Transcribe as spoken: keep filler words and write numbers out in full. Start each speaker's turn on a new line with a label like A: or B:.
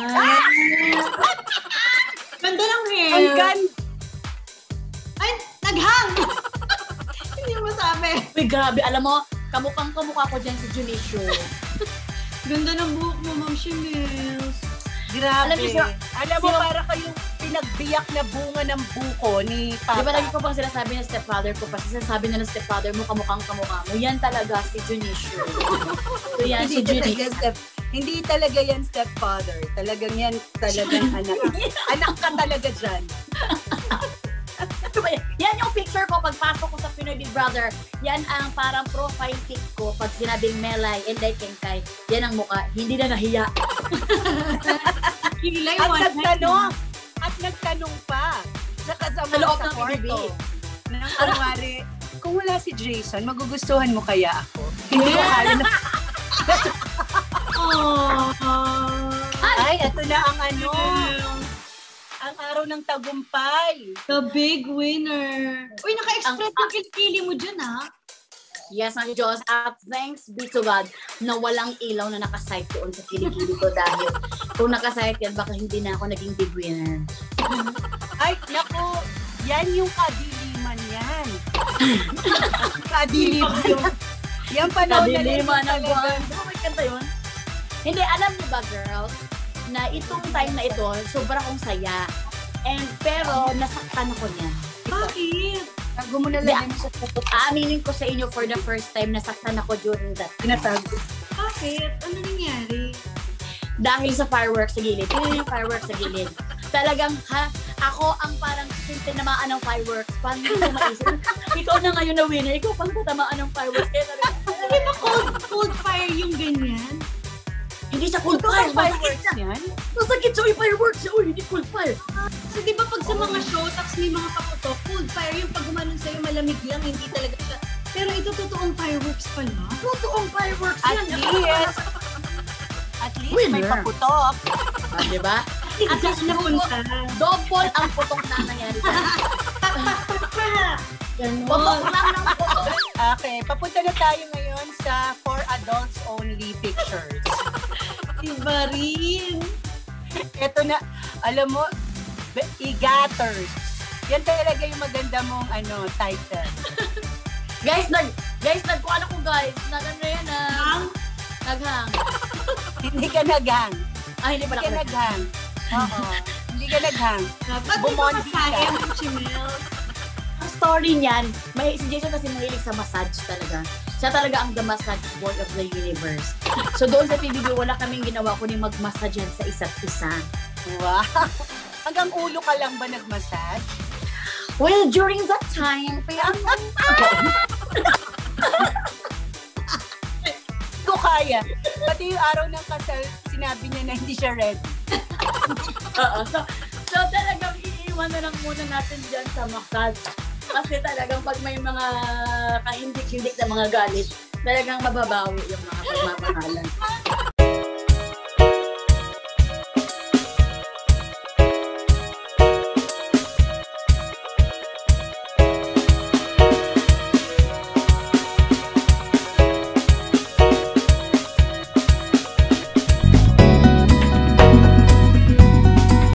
A: Ganda ng hair.
B: Ang ganda.
A: Ay, naghang! Hindi mo masabi.
C: Uy, grabe. Alam mo, kamukhang kamukha ko dyan si Junicio.
A: Ganda ng buhok mo, Momshies.
B: Grabe.
C: Alam mo, siya,
B: Alam mo, para kayong pinagbiyak na bunga ng buko ni Papa.
C: Di ba lagi ko pang sinasabi ng stepfather ko, kasi sinasabi na ng stepfather mo, kamukhang kamukha mo. Yan talaga si Junicio. So yan, si Junicio.
B: Hindi talaga yan stepfather. Talagang yan, talagang anak. Anak ka talaga dyan.
C: Yan yung picture ko pagpasok ko sa Pinoy Big Brother. Yan ang parang profile pic ko pag sinabing Melai and Kengkay. Yan ang mukha. Hindi na nahiya.
B: At nagtanong. At nagtanong pa. Sa kasama
C: sa loob
B: sa
C: ng
B: kwarto. Nang kunwari, kung wala si Jason, magugustuhan mo kaya ako? Hindi ko kaya na. Ay, ito na ang ano. Ang araw ng tagumpay.
A: The big winner. Uy, naka-express yung kilikili mo dyan, ha?
C: Yes, ang Diyos. At thanks be to God na walang ilaw na nakasight doon sa kilikili ko dahil kung nakasight yan, baka hindi na ako naging big winner.
B: Ay, naku. Yan yung kadiliman yan. Kadiliman yung... Yan panahon na rin
C: Kadiliman ng
B: talaga.
C: buwan. Di ba may kanta yun? Hindi, alam niyo ba, girls, na itong time na ito, sobra kong saya. And pero, nasaktan ako niya.
A: Bakit?
B: Tago mo na lang sa tutok.
C: Aaminin ko sa inyo for the first time, nasaktan ako during that.
B: Pinatago.
A: Bakit? Ano nangyari?
C: Dahil sa fireworks sa gilid. Yun yung fireworks sa gilid. Talagang, ha, ako ang parang tinamaan ng fireworks. Paano ko maisip? Ikaw na ngayon na winner. Ikaw pang tatamaan ng fireworks. Kaya talaga,
A: Hindi ba cold, cold fire yung ganyan?
C: hindi siya cold fire.
B: Fireworks yan?
C: Masakit siya yung fireworks siya. Uy, hindi cold fire.
A: So, di ba pag sa mga show, taps may mga paputok, cold fire yung pag gumanon sa'yo, malamig lang, hindi talaga siya. Pero ito, totoong fireworks pala.
C: Totoong fireworks
B: At
C: yan.
B: least, at least
C: Winner.
B: may paputok.
C: Ah, diba?
A: At least napunta.
C: Double ang putok na nangyari sa
A: Ganon.
C: putok lang ng putok.
B: Okay, papunta na tayo ngayon sa for adults only pictures.
A: Iba rin.
B: Ito na, alam mo, e-gatters. Yan talaga yung maganda mong ano, title.
C: Guys, nag, guys, nagkuhan ako guys. Nag ano yan ah.
A: Hang?
C: Naghang.
B: Hindi ka naghang.
C: Ah, hindi
B: Hindi
C: pala
B: ka
C: ako
B: naghang. Oo. Hindi ka naghang.
A: Ba't di ba
B: Bumondi
A: masaya
B: ka.
A: ng chimel?
C: Ang story niyan, may si Jason kasi mahilig sa massage talaga. Siya talaga ang the massage boy of the universe. So doon sa P B B, wala kaming ginawa kundi mag-massage yan sa isa't isa.
B: Wow. Hanggang ulo ka lang ba nag-massage?
C: Well, during that time, pero
B: Ko kaya. Pati yung araw ng kasal, sinabi niya na hindi siya ready.
C: Oo. So, so talagang iiwan na lang muna natin dyan sa massage. Kasi talagang pag may mga kahindik-hindik na mga galit, talagang mababawi yung mga pagmamahalan.